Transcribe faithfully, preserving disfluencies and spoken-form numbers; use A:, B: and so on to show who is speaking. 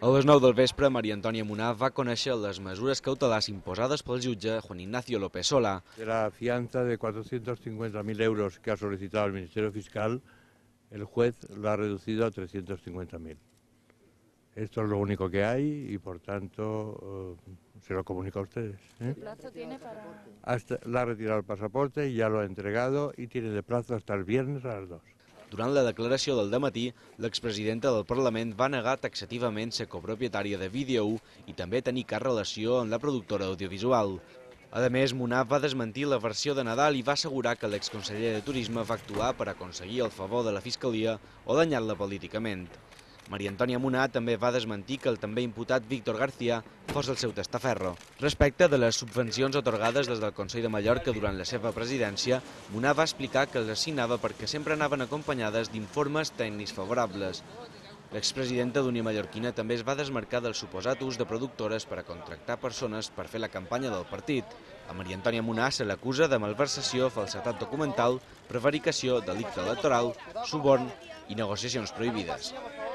A: A les nou del vespre, María Antònia Munà va conèixer les mesures cautelars imposades pel jutge Juan Ignacio López Sola.
B: De la fianza de cuatrocientos cincuenta mil euros que ha solicitado el Ministerio Fiscal, el juez la ha reducido a trescientos cincuenta mil. Esto es lo único que hay y, por tanto, eh, se lo comunico a ustedes. ¿eh?
C: ¿Qué plazo tiene para...?
B: Hasta, le ha retirado el pasaporte y ya lo ha entregado y tiene de plazo hasta el viernes a las dos.
A: Durant la declaració del dematí, l'expresidenta del Parlament va negar taxativament ser copropietària de Vídeo u i també tenir cap relació amb la productora audiovisual. A més, Munà va desmentir la versió de Nadal i va assegurar que l'exconseller de Turisme va actuar per aconseguir el favor de la Fiscalia o danyar-la políticament. María Antònia Munà també va desmentir que el també imputat Víctor García fos el seu testaferro. Respecte de les subvencions atorgades des del Consell de Mallorca durant la seva presidència, Munà va explicar que les assignava perquè sempre anaven acompanyades d'informes tècnics favorables. L'expresidenta d'Unió Mallorquina també es va desmarcar del suposat ús de productores per a contractar persones per fer la campanya del partit. A María Antònia Munà se l'acusa de malversació, falsedat documental, prevaricació, delicte electoral, suborn i negociacions prohibides.